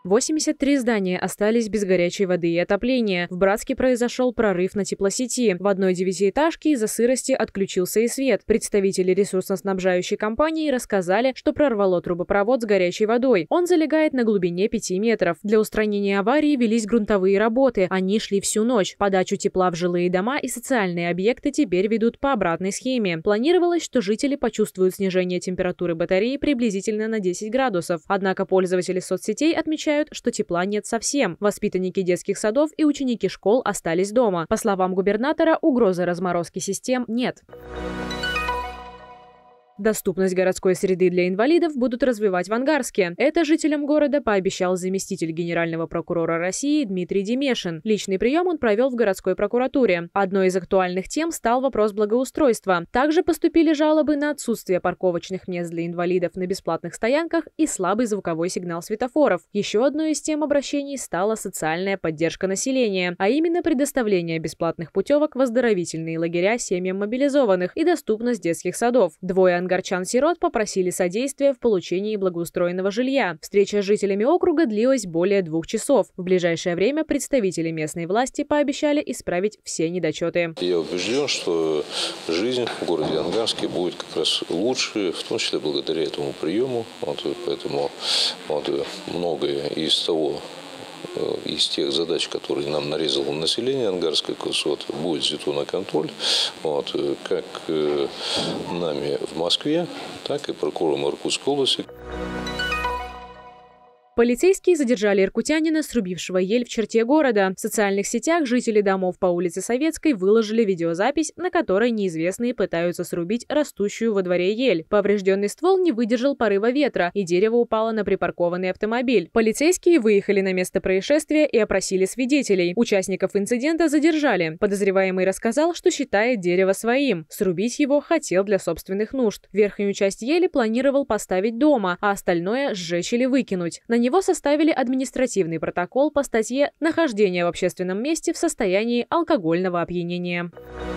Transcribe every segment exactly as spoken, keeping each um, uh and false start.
восемьдесят три здания остались без горячей воды и отопления. В Братске произошел прорыв на теплосети. В одной девятиэтажке из-за сырости отключился и свет. Представители ресурсоснабжающей компании рассказали, что прорвало трубопровод с горячей водой. Он залегает на глубине пяти метров. Для устранения аварии велись грунтовые работы. Они шли всю ночь. Подачу тепла в жилые дома и социальные объекты теперь ведут по обратной схеме. Планировалось, что жители почувствуют снижение температуры батареи приблизительно на десять градусов. Однако пользователи соцсетей отмечают, что тепла нет совсем. Воспитанники детских садов и ученики школ остались дома. По словам губернатора, угрозы разморозки систем нет. Доступность городской среды для инвалидов будут развивать в Ангарске. Это жителям города пообещал заместитель генерального прокурора России Дмитрий Демешин. Личный прием он провел в городской прокуратуре. Одной из актуальных тем стал вопрос благоустройства. Также поступили жалобы на отсутствие парковочных мест для инвалидов на бесплатных стоянках и слабый звуковой сигнал светофоров. Еще одной из тем обращений стала социальная поддержка населения, а именно предоставление бесплатных путевок в оздоровительные лагеря семьям мобилизованных и доступность детских садов. Двое ангарчан-сирот попросили содействия в получении благоустроенного жилья. Встреча с жителями округа длилась более двух часов. В ближайшее время представители местной власти пообещали исправить все недочеты. Я убежден, что жизнь в городе Ангарске будет как раз лучше, в том числе благодаря этому приему. Вот, поэтому вот, многое из того, из тех задач, которые нам нарезало население Ангарской, вот, будет взято на контроль, вот, как нами в Москве, так и прокурором Иркутской области. Полицейские задержали иркутянина, срубившего ель в черте города. В социальных сетях жители домов по улице Советской выложили видеозапись, на которой неизвестные пытаются срубить растущую во дворе ель. Поврежденный ствол не выдержал порыва ветра, и дерево упало на припаркованный автомобиль. Полицейские выехали на место происшествия и опросили свидетелей. Участников инцидента задержали. Подозреваемый рассказал, что считает дерево своим. Срубить его хотел для собственных нужд. Верхнюю часть ели планировал поставить дома, а остальное сжечь или выкинуть. На него составили административный протокол по статье «Нахождение в общественном месте в состоянии алкогольного опьянения».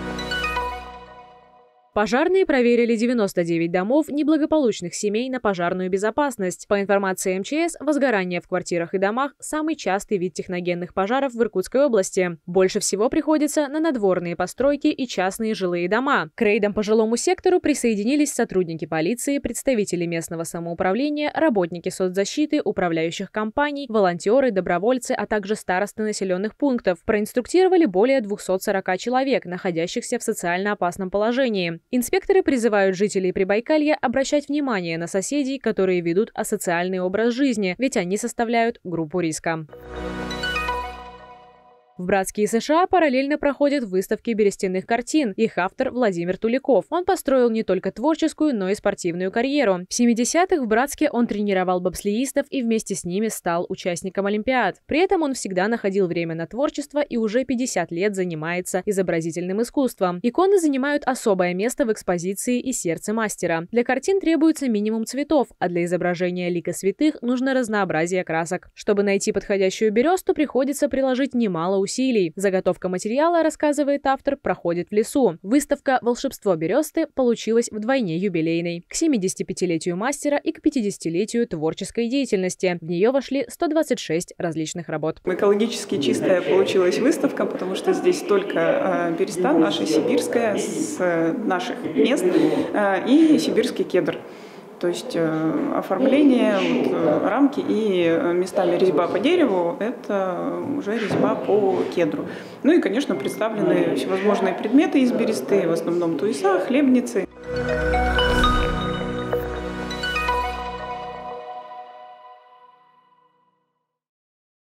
Пожарные проверили девяносто девять домов неблагополучных семей на пожарную безопасность. По информации эм че эс, возгорание в квартирах и домах – самый частый вид техногенных пожаров в Иркутской области. Больше всего приходится на надворные постройки и частные жилые дома. К рейдам по жилому сектору присоединились сотрудники полиции, представители местного самоуправления, работники соцзащиты, управляющих компаний, волонтеры, добровольцы, а также старосты населенных пунктов. Проинструктировали более двухсот сорока человек, находящихся в социально опасном положении. Инспекторы призывают жителей Прибайкалья обращать внимание на соседей, которые ведут асоциальный образ жизни, ведь они составляют группу риска. В Братске и США параллельно проходят выставки берестяных картин. Их автор Владимир Туликов. Он построил не только творческую, но и спортивную карьеру. В семидесятых в Братске он тренировал бобслеистов и вместе с ними стал участником Олимпиад. При этом он всегда находил время на творчество и уже пятьдесят лет занимается изобразительным искусством. Иконы занимают особое место в экспозиции и сердце мастера. Для картин требуется минимум цветов, а для изображения лика святых нужно разнообразие красок. Чтобы найти подходящую бересту, приходится приложить немало усилий. Усилий. Заготовка материала, рассказывает автор, проходит в лесу. Выставка «Волшебство бересты» получилась вдвойне юбилейной. К семидесятипятилетию мастера и к пятидесятилетию творческой деятельности. В нее вошли сто двадцать шесть различных работ. Экологически чистая получилась выставка, потому что здесь только э, береста наша сибирская с э, наших мест э, и сибирский кедр. То есть э, оформление, вот, э, рамки и э, местами резьба по дереву – это уже резьба по кедру. Ну и, конечно, представлены всевозможные предметы из бересты, в основном туеса, хлебницы.